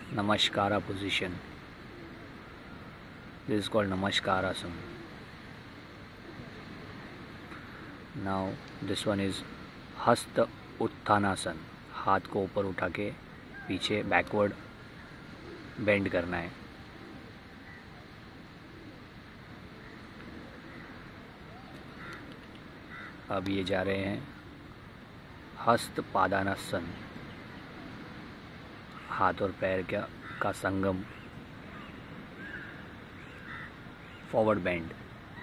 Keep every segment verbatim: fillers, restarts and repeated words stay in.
Namaskara position. This is called Namaskara asana. Now this one is हस्त उत्थानासन. हाथ को ऊपर उठा के पीछे बैकवर्ड बेंड करना है. अब ये जा रहे हैं हस्त पादानासन. हाथ और पैर का का संगम, फॉरवर्ड बेंड.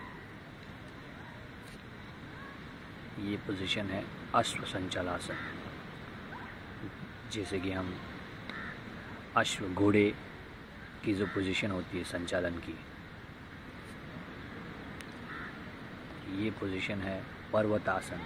ये पोजीशन है अश्व संचालासन. जैसे कि हम अश्व घोड़े की जो पोजीशन होती है संचालन की, ये पोजीशन है पर्वतासन.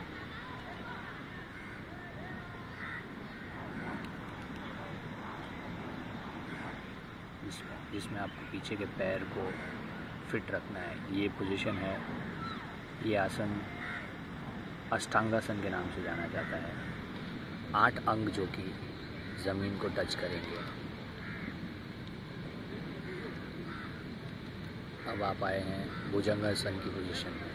जिसमें आपको पीछे के पैर को फिट रखना है. ये पोजीशन है, ये आसन अष्टांगासन के नाम से जाना जाता है. आठ अंग जो कि ज़मीन को टच करेंगे. अब आप आए हैं भुजंगासन की पोजीशन में.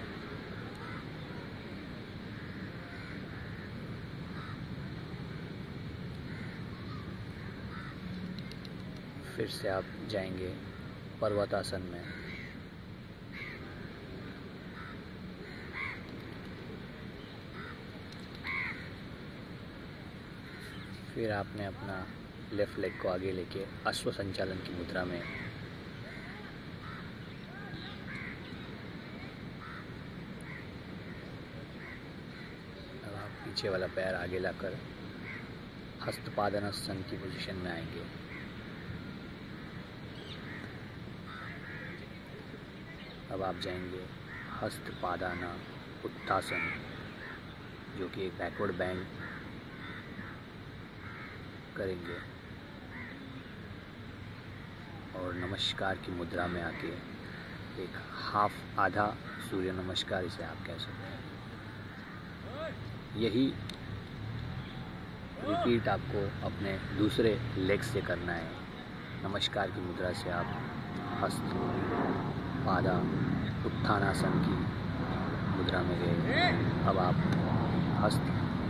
फिर से आप जाएंगे पर्वतासन में. फिर आपने अपना लेफ़्ट लेग को आगे लेके अश्व संचालन की मुद्रा में अब आप पीछे वाला पैर आगे लाकर हस्तपादानासन की पोजीशन में आएंगे. अब आप जाएंगे हस्तपादाना उत्थासन, जो कि एक बैकवर्ड बेंड करेंगे. और नमस्कार की मुद्रा में आके एक हाफ आधा सूर्य नमस्कार, इसे आप कह सकते हैं. यही रिपीट आपको अपने दूसरे लेग से करना है. नमस्कार की मुद्रा से आप हस्त पादा उत्थानासन की मुद्रा में गए. अब आप हस्त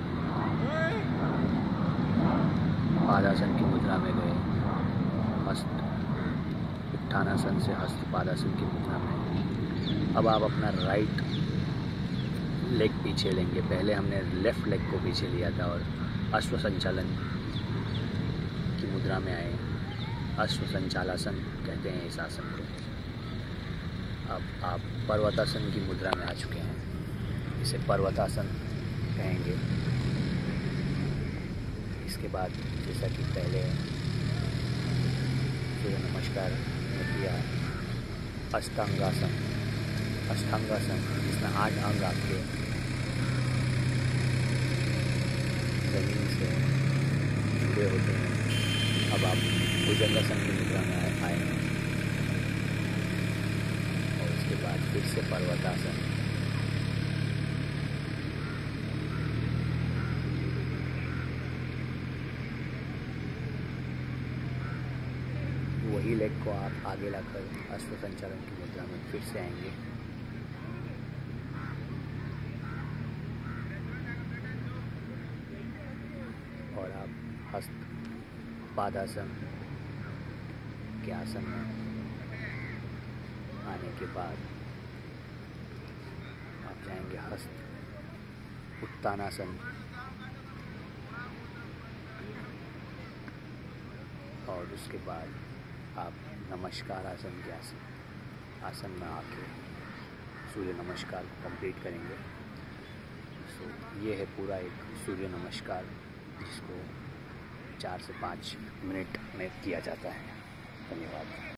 पादासन की मुद्रा में गए. हस्त उत्थानासन से हस्त पादासन की मुद्रा में. अब आप अपना राइट लेग पीछे लेंगे. पहले हमने लेफ़्ट लेग को पीछे लिया था और अश्व संचालन की मुद्रा में आए. अश्व संचालासन कहते हैं इस आसन को. अब आप पर्वतासन की मुद्रा में आ चुके हैं. इसे पर्वतासन कहेंगे. इसके बाद जैसा कि पहले सूर्य नमस्कार में किया, अष्टांगासन. अष्टांगासन जिसमें आठ अंग आपके जमीन से जुड़े होते हैं. अब आप भुजंगासन की मुद्रा में आए हैं. और उसके बाद फिर से पर्वतासन. वही लेग को आप आगे लाकर अश्व संचालन की मुद्रा में फिर से आएंगे. और आप हस्त पादासन के आसन में आने के बाद आप जाएंगे हस्त उत्थानासन. और उसके बाद आप नमस्कार आसन के आसन आसन में आके सूर्य नमस्कार को कंप्लीट करेंगे. सो ये है पूरा एक सूर्य नमस्कार, जिसको चार से पाँच मिनट में किया जाता है. धन्यवाद.